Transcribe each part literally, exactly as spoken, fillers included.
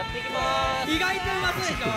やっていきまーす。 意外とうまそうでしょ。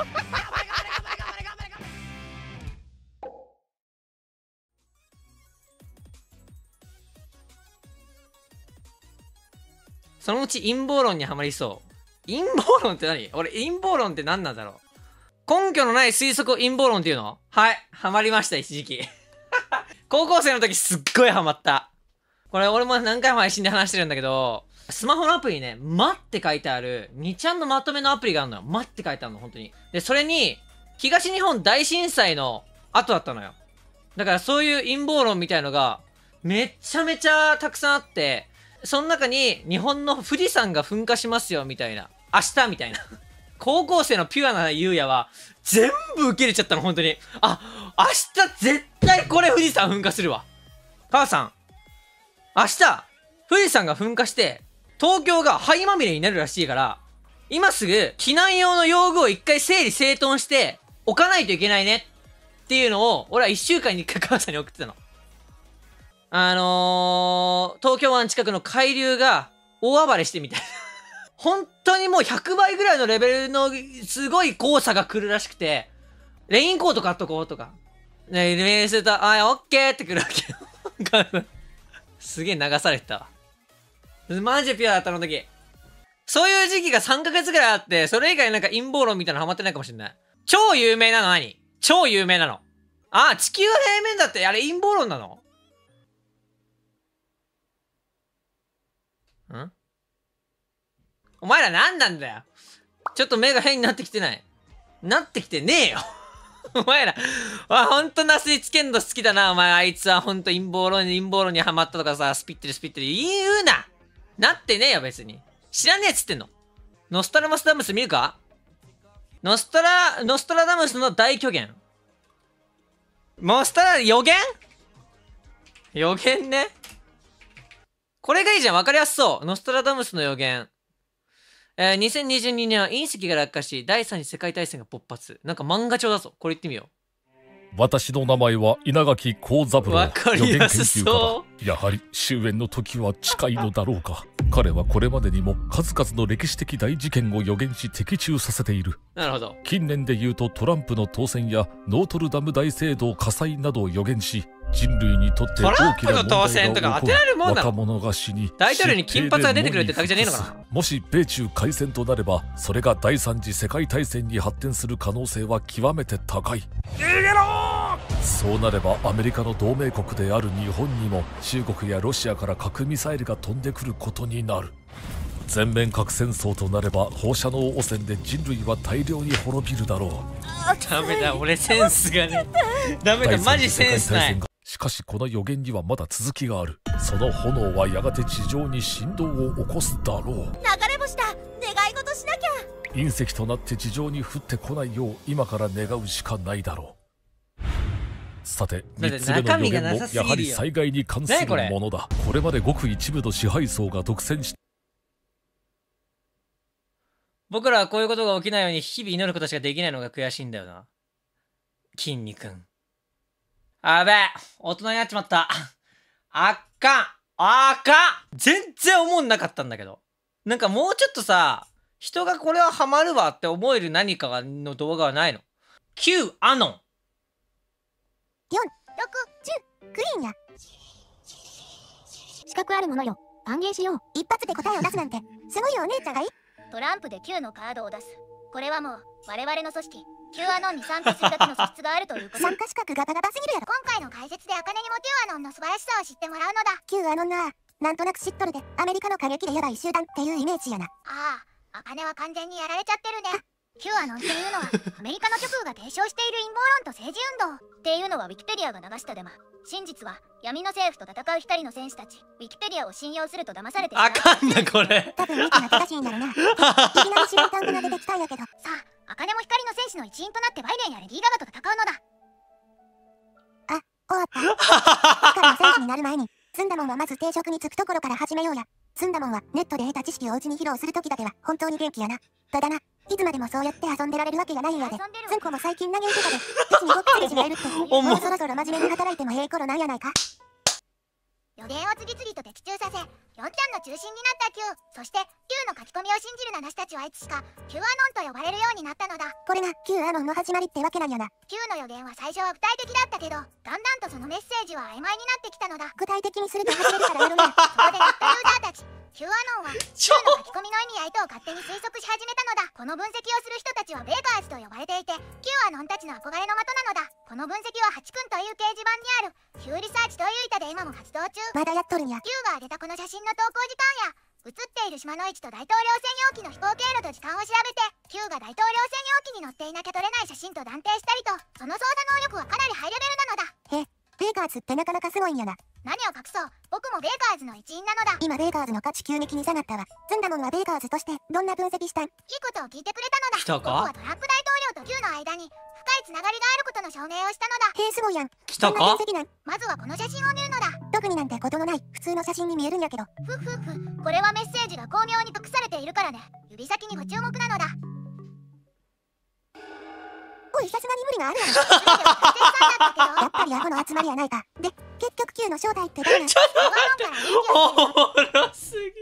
そのうち陰謀論にはまりそう。陰謀論って何？俺陰謀論って何なんだろう。根拠のない推測を陰謀論っていうの？はい、ハマりました一時期。高校生の時すっごいハマった。これ俺も何回も配信で話してるんだけど、スマホのアプリにね、まって書いてある、にちゃんのまとめのアプリがあるのよ。まって書いてあるの、本当に。で、それに、東日本大震災の後だったのよ。だからそういう陰謀論みたいのが、めっちゃめちゃたくさんあって、その中に、日本の富士山が噴火しますよ、みたいな。明日、みたいな。高校生のピュアな優也は、全部受け入れちゃったの、本当に。あ、明日絶対これ富士山噴火するわ。母さん、明日、富士山が噴火して、東京が灰まみれになるらしいから、今すぐ避難用の用具を一回整理整頓して置かないといけないねっていうのを、俺はいっしゅうかんにいっかい母さんに送ってたの。あのー、東京湾近くの海流が大暴れしてみたいな。本当にもうひゃくばいぐらいのレベルのすごい黄砂が来るらしくて、レインコート買っとこうとか。ね、メールすると、あ、オッケーって来るわけよ。すげえ流されてたわ。マジでピュアだったの時。そういう時期がさんかげつぐらいあって、それ以外なんか陰謀論みたいなのハマってないかもしれない。超有名なの何？超有名なの。あ、地球は平面だって、あれ陰謀論なの？ん？お前ら何なんだよ。ちょっと目が変になってきてない。なってきてねえよ。お前ら、あ、ほんとナスイチケンド好きだな、お前。あいつはほんと陰謀論に陰謀論にハマったとかさ、スピッてるスピッてる言うな。なってねえよ、別に。知らねえっつってんの。ノストラマスダムス見るか？ノストラ、ノストラダムスの大虚言。ノストラ、予言？予言ね。これがいいじゃん、わかりやすそう。ノストラダムスの予言。えー、にせんにじゅうにねんは隕石が落下し、第三次世界大戦が勃発。なんか漫画帳だぞ。これ言ってみよう。 私の名前は稲垣幸三郎。 わかりやすそう。 やはり終焉の時は近いのだろうか。彼はこれまでにも数々の歴史的大事件を予言し的中させている。 なるほど。 近年で言うとトランプの当選やノートルダム大聖堂火災などを予言し、人類にとって大きな問題が起こる若者が死に、 大統領に金髪が出てくるってだけじゃねえのかな。 もし米中開戦となれば、それが第三次世界大戦に発展する可能性は極めて高い。逃げろー！そうなればアメリカの同盟国である日本にも中国やロシアから核ミサイルが飛んでくることになる。全面核戦争となれば放射能汚染で人類は大量に滅びるだろう。 ダメだ、俺センスがね。ダメだ、マジセンスない。 しかしこの予言にはまだ続きがある。その炎はやがて地上に振動を起こすだろう。 流れ星だ、願い事しなきゃ。 隕石となって地上に降ってこないよう今から願うしかないだろう。さてみっつめの予言もやはり災害に関するものだ。これまでごく一部の支配層が独占し、 僕らはこういうことが起きないように日々祈ることしかできないのが悔しいんだよな。筋肉。あべえ、大人になっちまった。あっかん、あかん。全然思んなかったんだけど。なんかもうちょっとさ、人がこれはハマるわって思える何かがの動画はないの？ Q アノン。 よん、ろく、じゅう、クリーンや。資格あるものよ。歓迎しよう。一発で答えを出すなんて、すごいよお姉ちゃんがいい。 トランプで Q のカードを出す。これはもう我々の組織 Q アノンに参加するだけの素質があるということ。 参加資格がガタガタすぎるやろ。 今回の解説でアカネにも Q アノンの素晴らしさを知ってもらうのだ。 Q アノンな、なんとなく知っとるで。アメリカの過激でヤバい集団っていうイメージやな。 ああ、アカネは完全にやられちゃってるね。Q アノンっていうのはアメリカの極右が提唱している陰謀論と政治運動っていうのはウィキペディアが流したデマ。真実は闇の政府と戦う光の戦士たち。ウィキペディアを信用すると騙されてしまう。 あかんなこれ。 多分ミキが正しいんだろうな。いきなり白い単語が出てきたんやけど。 さあ、アカネも光の戦士の一員となってバイデンやレディー・ガガと戦うのだ。 あ、終わった。光の戦士になる前に、ツンダモンはまず定職に就くところから始めようや。ツンダモンはネットで得た知識をうちに披露するときだけは本当に元気やな。ただな、いつまでもそうやって遊んでられるわけがないんやで。ツンコも最近嘆いてたで。うちにごっついがいるって。もうそろそろ真面目に働いてもええ頃なんやないか。 予言を次々と的中させ、よんちゃんの中心になった Q。 そして Q の書き込みを信じる名なしたちはいつしか Q アノンと呼ばれるようになったのだ。 これが Q アノンの始まりってわけなんやな。 Q の予言は最初は具体的だったけど、だんだんとそのメッセージは曖昧になってきたのだ。 具体的にすると始めるからやるな。 そこでネットユーザーたち Q アノンは Q ちょの書き込みの意味合いとを勝手に推測し始めたのだ。この分析をする人たちはベーカーズと呼ばれていて、 Q アノンたちの憧れの的なのだ。この分析ははちくんという掲示板にある Q リサーチという板で今も活動中。 まだやっとるんや。 Q が上げたこの写真の投稿時間や写っている島の位置と大統領専用機の飛行経路と時間を調べて、 Q が大統領専用機に乗っていなきゃ撮れない写真と断定したりと、その操作能力はかなりハイレベルなのだ。 へえ、ベーカーズってなかなかすごいんやな。 何を隠そう、僕もベーカーズの一員なのだ。 今ベーカーズの価値急激に下がったわ。ズンダモンはベーカーズとしてどんな分析したん？ いいことを聞いてくれたのだ。 来たか僕はトランプ大統領と Q の間に深いつながりがあることの証明をしたのだ。 へえ、すごいやん。 来たどんなか分析なん？ まずはこの写真を見るのだ。 特になんてことのない普通の写真に見えるんやけど。 ふふふ、これはメッセージが巧妙に隠されているからね。指先にご注目なのだ。 おい、さすがに無理があるやろ。 全ては完全さんだったけど、 やっぱりアホの集まりやないか。で、結局 Q の正体ってどうなん？ ちょっとワノンから電気をおもろすぎ。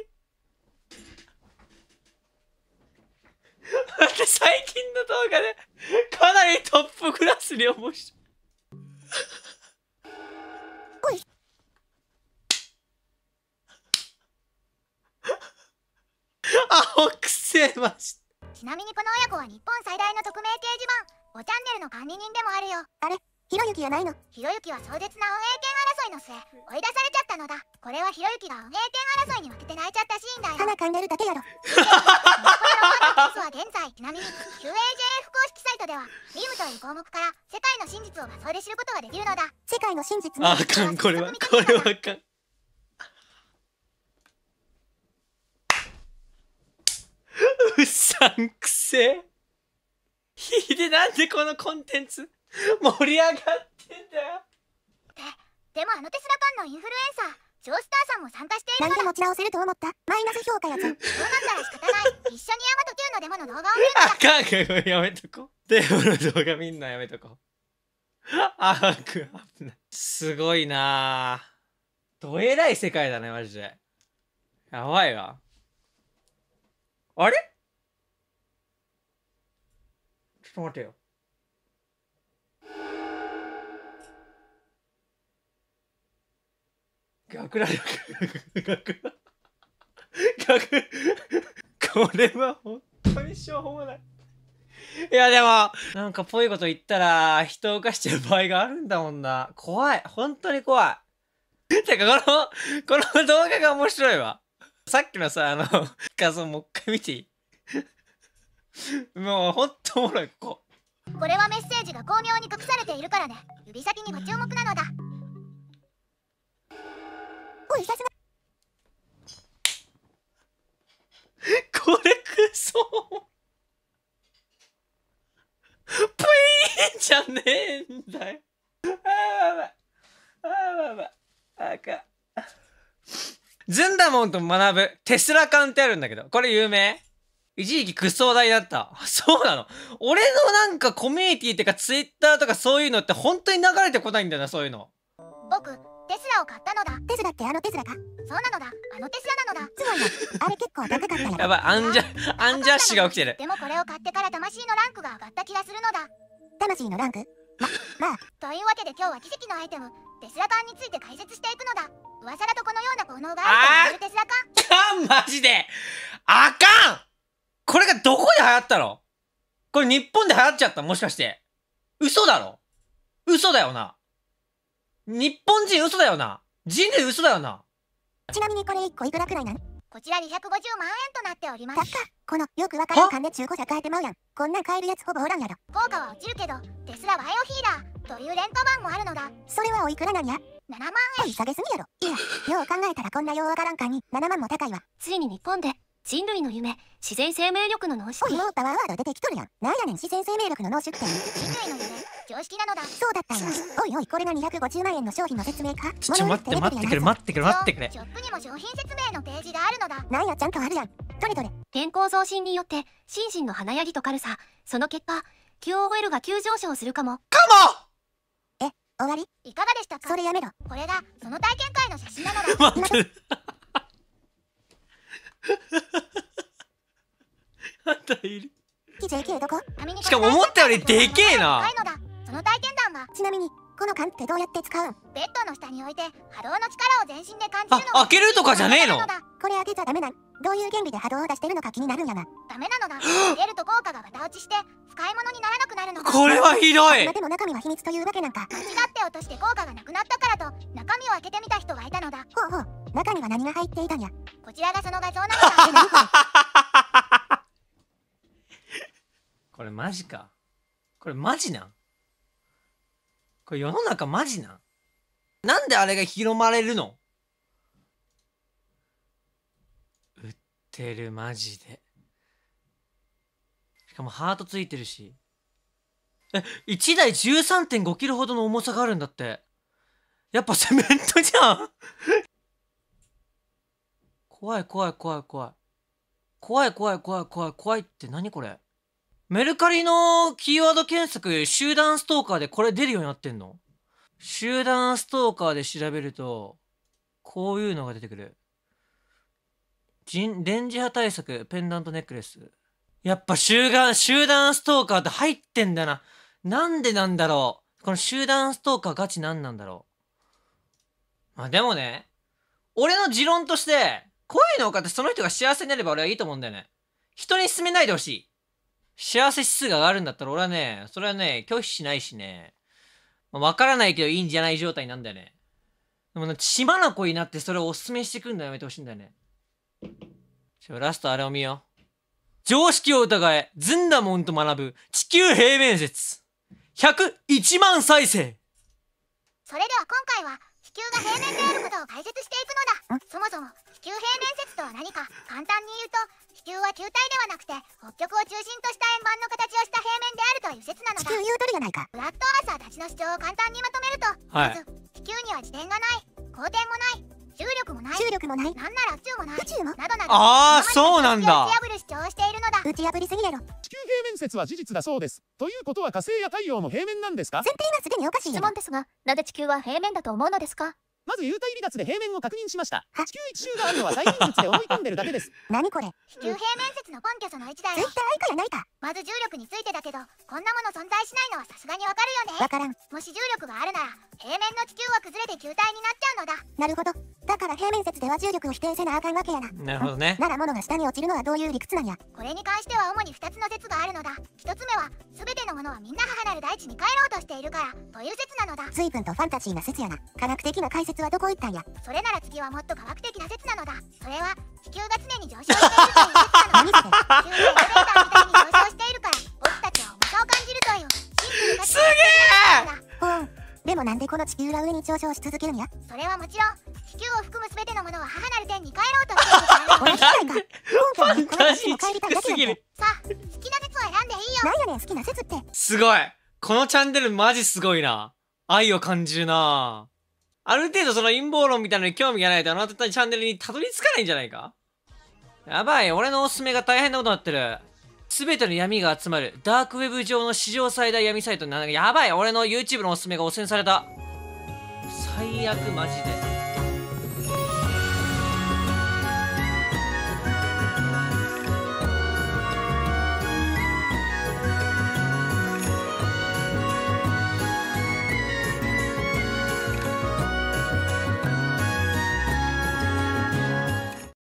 待って、最近の動画でかなりトップクラスに面白い。 おい、 アホくせえマジ。 ちなみにこの親子は日本最大の匿名掲示板、おチャンネルの管理人でもあるよ。 ひろゆきやないの？ ひろゆきは壮絶な運営権争いの末追い出されちゃったのだ。これはひろゆきが運営権争いに負けて泣いちゃったシーンだよ。 鼻かんでるだけやろ。 このケースは現在、ちなみに キューエージェーエフ 公式サイトではミームという項目から世界の真実を画像で知ることができるのだ。 世界の真実あかん、これはこれはあかん。うさんくせえ。ひで、なんでこのコンテンツ盛り上がってんだよ。 でもあのテスラパンのインフルエンサージョースターさんも参加しているのだ。 なんで持ち直せると思った？マイナス評価やつ。 そうなったら仕方ない。一緒にヤマト Q のデモの動画を見るのだ。 あかんか、これやめとこう。デモの動画見んのやめとこう。あーく、危ない。すごいなぁ。どえらい世界だね、マジで。やばいわ。あれちょっと待てよ。逆だよ。逆だ。逆。これは本当にしょうもない。いやでも、なんかぽいこと言ったら人を犯しちゃう場合があるんだもんな。怖い。本当に怖い。てかこの、この動画が面白いわ。さっきのさ、あの、画像もう一回見ていい？もうほんとおもろい、ここ。 これはメッセージが巧妙に隠されているからね。指先にご注目なのだ。 おい、さすが。 これクソプイーンじゃねえんだよ。あーばばあーばばあかずんだもんと学ぶテスラ缶ってあるんだけど、これ有名？一時期クソ話題だった。そうなの。俺のなんかコミュニティってかツイッターとかそういうのって本当に流れてこないんだよな、そういうの。 僕テスラを買ったのだ。 テスラってあのテスラか？ そうなのだ。あのテスラなのだ。 すごいな。あれ結構高かったやろ。 やばい、アンジャアンジャッシュが起きてる。 でもこれを買ってから魂のランクが上がった気がするのだ。 魂のランク？ま、まあ。 というわけで今日は奇跡のアイテムテスラ缶について解説していくのだ。噂だとこのような効能があると言われるテスラ缶。 かんマジであかん。これがどこで流行ったの？これ日本で流行っちゃった？もしかして嘘だろ？嘘だよな。日本人嘘だよな。人類嘘だよな。 ちなみにこれいっこいくらくらいなん？ こちらにひゃくごじゅうまんえんとなっておりま高っ。 す。 このよくわからん金で中古車買えてまうやん。こんなん買えるやつほぼおらんやろ。 効果は落ちるけどテスラバイオヒーラーというレント版もあるのだ。 それはおいくらなんや？ ななまんおい、下げすぎやろ。いや、よう考えたらこんなようわからん缶にななまんも高いわ。 ついに日本で人類の夢、自然生命力の濃おい、 縮。 もうパワーワード出てきとるやん。なんやねん、自然生命力の濃縮って。 円。人類の夢常識なのだ。 そうだったんや。おいおい、これがにひゃくごじゅうまんえんの商品の説明か？ ちょ、ちょ待って待ってくれ待ってくれ待ってくれ。 ショップにも商品説明のページがあるのだ。 なんや、ちゃんとあるやん。どれどれ。 健康増進によって心身の華やぎと軽さ、その結果 キューオーエル が急上昇するかも。 カ終わり？ いかがでしたか？ それやめろ。 これがその体験会の写真なのだ。 待ってあんたいる。 ジェイケー どこ？ しかも思ったよりでけえな。 その体験談はちなみにこの缶ってどうやって使うん？ ベッドの下に置いて波動の力を全身で感じるのあ、開けるとかじゃねえの？ これ開けちゃダメなん？どういう原理で波動を出してるのか気になるんやな。 ダメなのだ。開けると効果がガタ落ちして使い物にならなくなるのだ。 これはひどい。 までも中身は秘密というわけなんか。 間違って落として効果がなくなったからと中身を開けてみた人がいたのだ。 ほうほう、中には何が入っていたんや。 こちらがその画像なのだ。 え、何これ？ これマジか。これマジなん？これ世の中マジなん？なんであれが広まれるの？売ってるマジで。しかもハートついてるし。え、いちだい じゅうさんてんごキロほどの重さがあるんだって。やっぱセメントじゃん怖い怖い怖い怖い。怖い怖い怖い怖い怖いって何これ？メルカリのキーワード検索、集団ストーカーでこれ出るようになってんの？集団ストーカーで調べると、こういうのが出てくる。人電磁波対策、ペンダントネックレス。やっぱ集団、集団ストーカーって入ってんだな。なんでなんだろう。この集団ストーカーガチなんなんだろう。まあでもね、俺の持論として、こういうのを買ってその人が幸せになれば俺はいいと思うんだよね。人に勧めないでほしい。幸せ指数が上がるんだったら俺はね、それはね、拒否しないしね。まあ、わからないけどいいんじゃない状態なんだよね。でもね、血まなこになってそれをおすすめしてくるのやめてほしいんだよね。ちょ、ラストあれを見よう。常識を疑え、ずんだもんと学ぶ地球平面説。ひゃくいちまん再生。 それでは今回は地球が平面であることを解説していくのだ。そもそも地球平面説とは何か簡単に言うと、地球は球体ではなくて北極を中心とした円盤の形をした平面であるという説なのだ。 地球言うとるやないか。 ブラッドアーサーたちの主張を簡単にまとめると、 はい、 まず地球には自転がない、公転もない、重力もない、 重力もない、 なんなら宇宙もない、 宇宙もなどなど、 ああ、そうなんだ。 打ち破る主張をしているのだ。 打ち破りすぎやろ。 地球平面説は事実だそうです。ということは火星や太陽も平面なんですか？ 前提がすでにおかしいやろ。 質問ですが、なぜ地球は平面だと思うのですか？ まず幽体離脱で平面を確認しました。地球一周があるのは最近術で思い込んでるだけです。 何これ？ 地球平面説の根拠そのいちだよ。 ツイッターアイカやないか。 まず重力についてだけど、こんなもの存在しないのはさすがにわかるよね。 わからん。 もし重力があるなら平面の地球は崩れて球体になっちゃうのだ。 なるほど。だから平面説では重力を否定せなあかんわけやな。 なるほどね。 なら物が下に落ちるのはどういう理屈なんや。 これに関しては主にふたつの説があるのだ。ひとつめは全てのものはみんな母なる大地に帰ろうとしているからという説なのだ。 随分とファンタジーな説やな。科学的な解説はどこ行ったんや。 それなら次はもっと科学的な説なのだ。それは地球が常に上昇しているという説なのだ。地球がエレベーターみたいに上昇しているから僕たちは重さを感じるというシンプルかつすげえ。 ほう。でもなんでこの地球が上に上昇し続けるんや。 それはもちろん地球を含む全てのものは母なる天に帰ろうとしているから俺次第か。 ファンタジーチックすぎる。 さあ好きな説を選んでいいよ。 なんやねん好きな説って。 すごい。このチャンネルマジすごいな。愛を感じるな。ある程度その陰謀論みたいなのに興味がないとあなたのチャンネルにたどり着かないんじゃないか。やばい、俺のおすすめが大変なことになってる。すべての闇が集まるダークウェブ上の史上最大闇サイト。なんかやばい、俺の YouTube のおすすめが汚染された。最悪マジで。